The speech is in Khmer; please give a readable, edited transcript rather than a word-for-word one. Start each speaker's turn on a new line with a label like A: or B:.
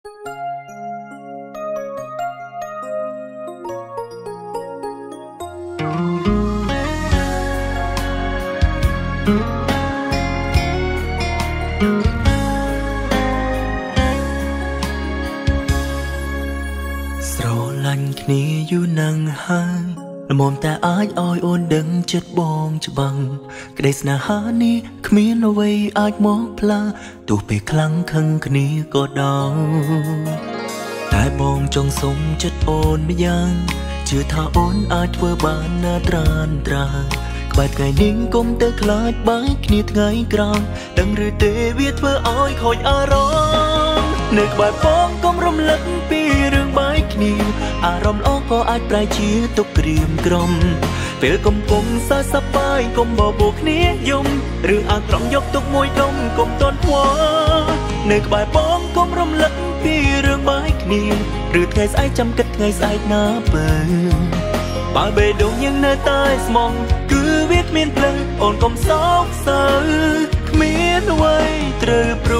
A: ស្រឡាញ់គ្នាយូរណាស់ហើយល្មមតែអាចឲ្យអូនដឹងចិត្តបងច្បាស់ក្តីស្នេហានេះគ្មានអ្វីអាចមកផ្លាស់ទោះពេលខ្លាំងខឹងគ្នាក៏ដោយតែបងចង់សុំចិត្តអូនម្យ៉ាងជឿថាអូនអាចធ្វើបានណាត្រានត្រាក្បែរថ្ងៃនេះកុំទៅខ្លាចបែកគ្នាថ្ងៃក្រោយដឹងឬទេវាធ្វើឲ្យខូចអារម្មណ៍នៅក្បែរបងកុំរំលឹកពីរឿងបែកគ្នាអារម្មណ៍ល្អក៏អាចប្រែជាទុក្ខក្រៀមក្រំពេលកំពុងសើចសប្បាយកុំបបោគ្នាយំរឿងអាក្រក់យកទុកមួយដុំកុំតន់ខ្វល់នៅក្បែរបងកុំរំលឹកពីរឿងបែកគ្នាឬថ្ងៃស្អែកចាំគិតថ្ងៃស្អែកណាបើបើបេះដូងយើងនៅតែស្មងគឺវាគ្មានភ្លឹងអូនកុំសោកសៅគ្មានអ្វីត្រូវ